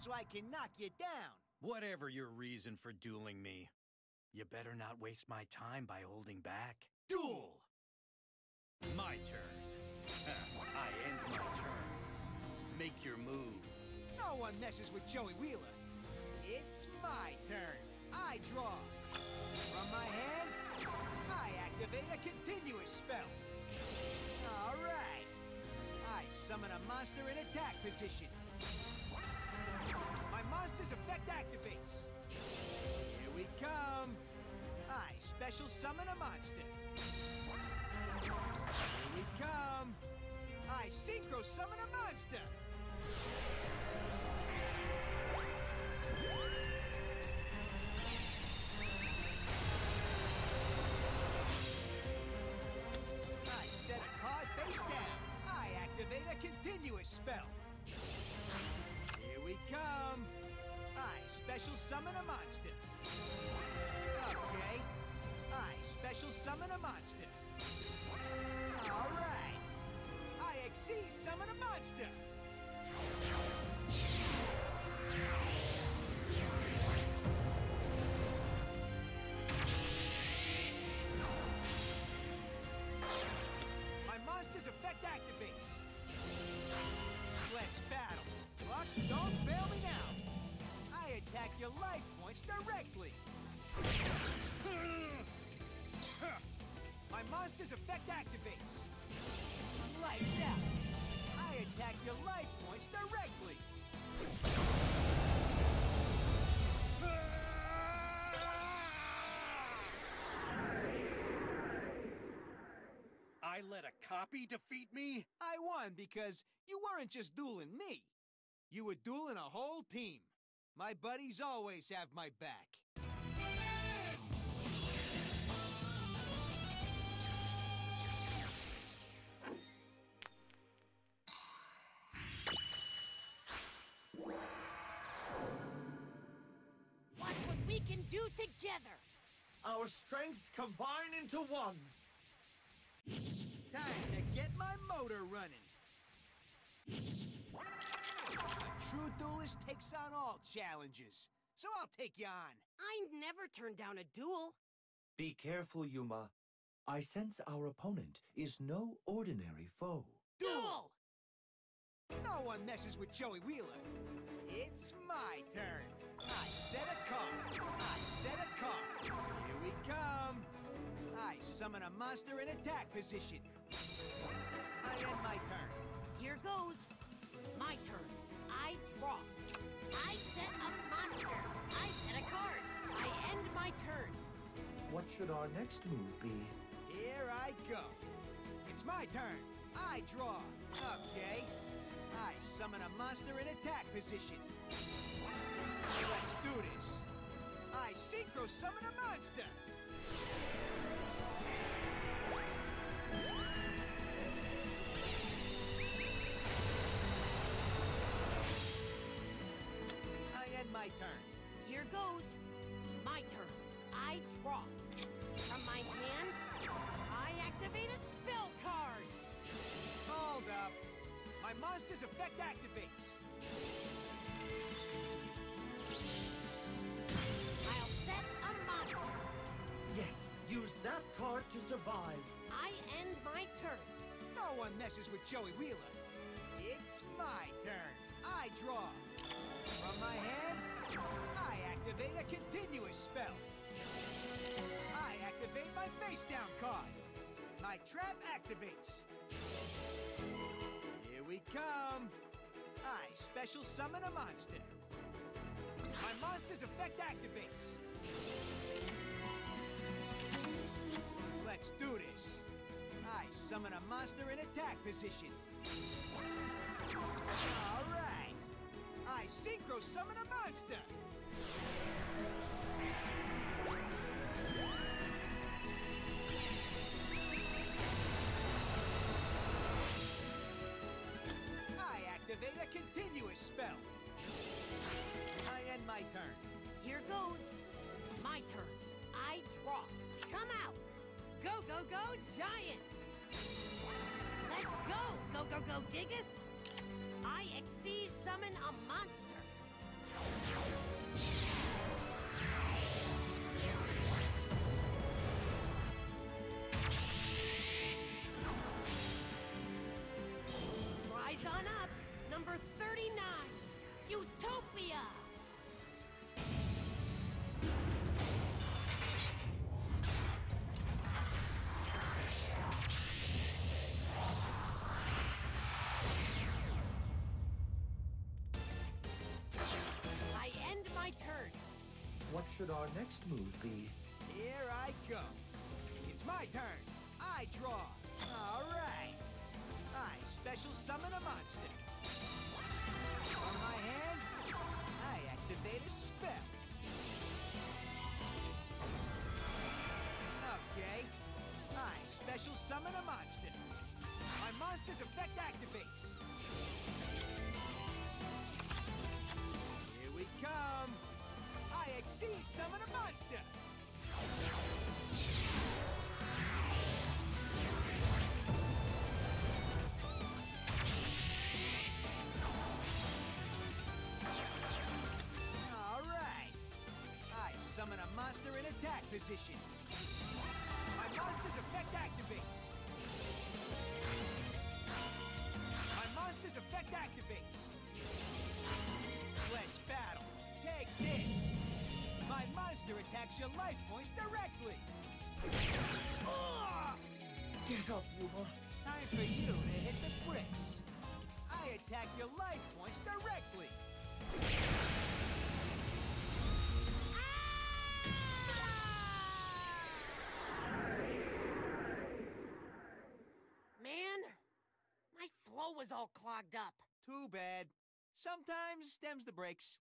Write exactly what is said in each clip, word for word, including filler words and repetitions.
so I can knock you down. Whatever your reason for dueling me, you better not waste my time by holding back. Duel! My turn. I end my turn. Make your move. No one messes with Joey Wheeler. It's my turn. I draw. From my hand, I activate a continuous spell. All right. I summon a monster in attack position. My monster's effect activates. Here we come. I special summon a monster. Here we come. I synchro summon a monster. I set a card face down. I activate a continuous spell. Here we come. I special summon a monster. Okay. I special summon a monster. All right. I exceed summon a monster. My monster's effect activates. Let's battle. Luck, don't fail me now. I attack your life points directly. My monster's effect activates. Lights out. I attack your life points directly. I let a copy defeat me? I won because you weren't just dueling me. You were dueling a whole team. My buddies always have my back. Watch what we can do together! Our strengths combine into one. Time to get my motor running. A true duelist takes on all challenges, so I'll take you on. I never turned down a duel. Be careful, Yuma. I sense our opponent is no ordinary foe. Duel! No one messes with Joey Wheeler. It's my turn. I set a card. I set a card. Here we come. I summon a monster in attack position. I end my turn. Here goes. My turn. I draw. I set a monster. I set a card. I end my turn. What should our next move be? Here I go. It's my turn. I draw. Okay. I summon a monster in attack position. Let's do this. I synchro summon a monster. I end my turn. Here goes. My turn. I draw. From my hand, I activate a spell card. Hold up. My monster's effect activates. I'll set a monster. Yes, use that card to survive. I end my turn. No one messes with Joey Wheeler. It's my turn. I draw. From my hand, I activate a continuous spell. I activate my face down card. My trap activates. Here we come. I special summon a monster. My monster's effect activates. Let's do this. I summon a monster in attack position. All right. I synchro summon a monster. I activate a continuous spell. I end my turn. Here goes. My turn. I draw. Come out. Go, go, go, giant. Let's go, go, go, go, Gigas. I exceed summon a monster. Rise on up, number thirty-nine, Utopia! I end my turn. What should our next move be? Here I go. It's my turn. I draw. All right. I special summon a monster. On my hand, I activate a spell. Okay. I special summon a monster. My monster's effect activates. Here we come. I exceed summon a monster. All right. I summon a monster in attack position. My monster's effect activates. My monster's effect activates. Let's battle. Take this. My monster attacks your life points directly. Ugh! Get up, Yuma. Time for you to hit the bricks. I attack your life points directly. Man, my flow was all clogged up. Too bad. Sometimes stems the brakes.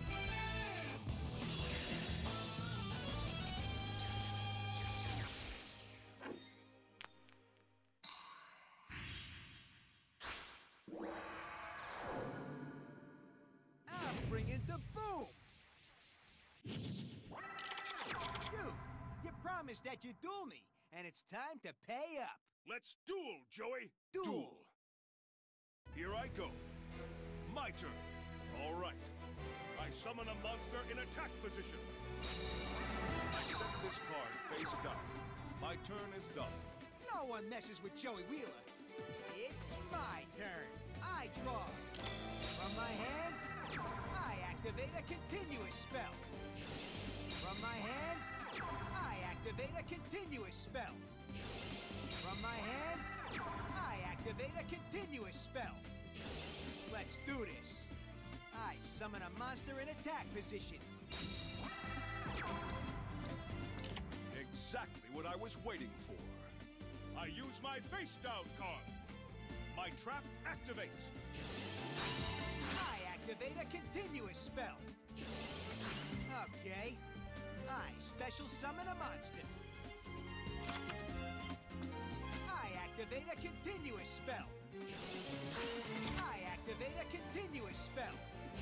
I'm bringing the boom. You, you promised that you'd duel me, and it's time to pay up. Let's duel, Joey! Duel. Here I go. My turn. All right. I summon a monster in attack position. I set this card face down. My turn is done. No one messes with Joey Wheeler. It's my turn. I draw. From my hand, I activate a continuous spell. From my hand, I activate a continuous spell. From my hand, I activate a continuous spell. Let's do this. I summon a monster in attack position. Exactly what I was waiting for. I use my face down card. My trap activates. I activate a continuous spell. Okay. I special summon a monster. I activate a continuous spell. I activate a continuous spell.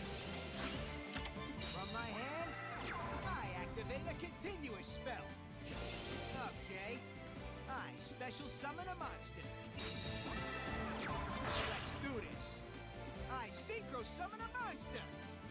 From my hand, I activate a continuous spell. Okay. I special summon a monster. Let's do this. I synchro summon a monster.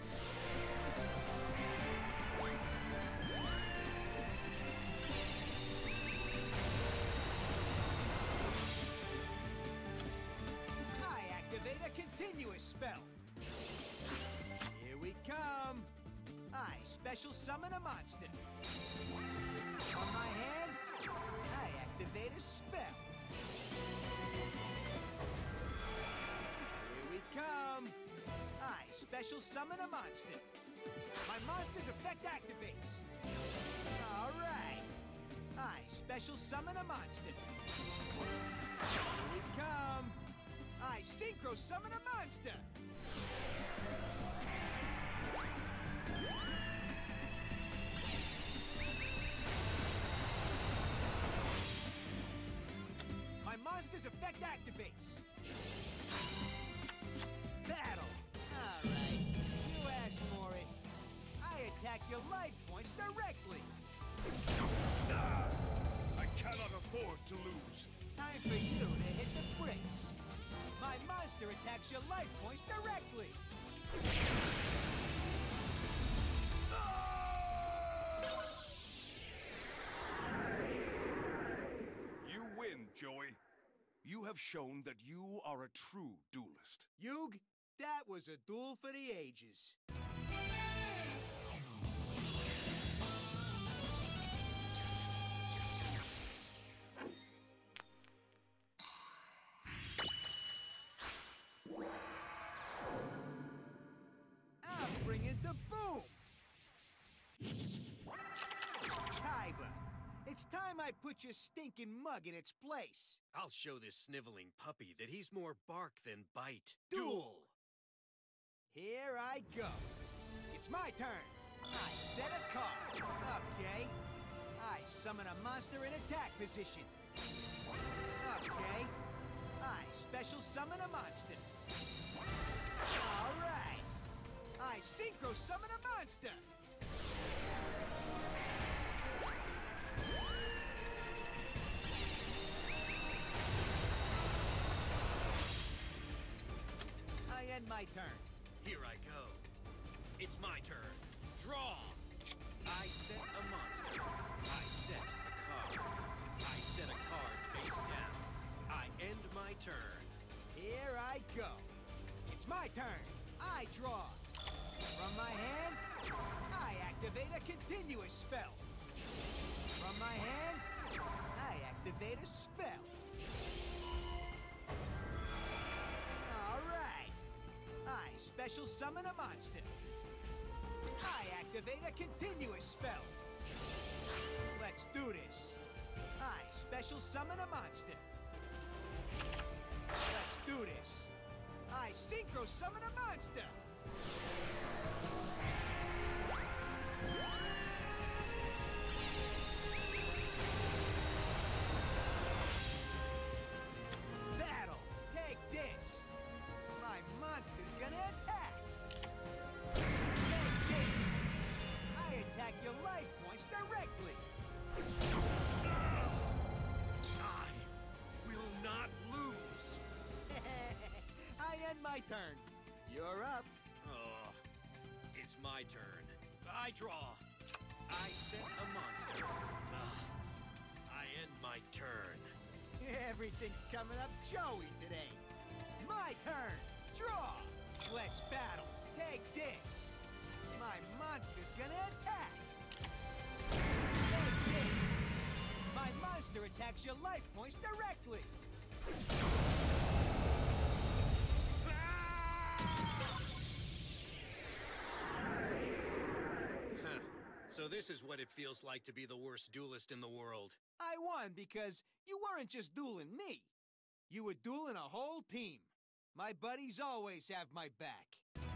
I activate a continuous spell. Here we come. I special summon a monster. On my hand, I activate a spell. Here we come. I special summon a monster. My monster's effect activates. All right. I special summon a monster. Here we come. I synchro summon a monster. My monster's effect activates. Battle. All right. You asked for it. I attack your life points directly. Ah! I cannot afford to lose. Time for you to hit the bricks. My monster attacks your life points directly. have shown that you are a true duelist. Yug, that was a duel for the ages. I'm bringing the boom! Kaiba, it's time I put your stinking mug in its place. I'll show this sniveling puppy that he's more bark than bite. Duel! Here I go. It's my turn. I set a card. Okay. I summon a monster in attack position. Okay. I special summon a monster. All right. I synchro summon a monster. I end my turn. Here I go. It's my turn. Draw! I set a monster. I set a card. I set a card face down. I end my turn. Here I go. It's my turn. I draw. From my hand, I activate a continuous spell. From my hand, I activate a spell. All right. I special summon a monster. I activate a continuous spell. Let's do this. I special summon a monster. Let's do this. I synchro summon a monster. Battle! Take this! My monster's gonna attack! Take this! I attack your life points directly! I will not lose. I end my turn. You're up. Oh, it's my turn. I draw. I set a monster. Ah, I end my turn. Everything's coming up Joey today. My turn. Draw. Let's battle. Take this. My monster's gonna attack. Take this. My monster attacks your life points directly. Huh. So this is what it feels like to be the worst duelist in the world. I won because you weren't just dueling me. You were dueling a whole team. My buddies always have my back.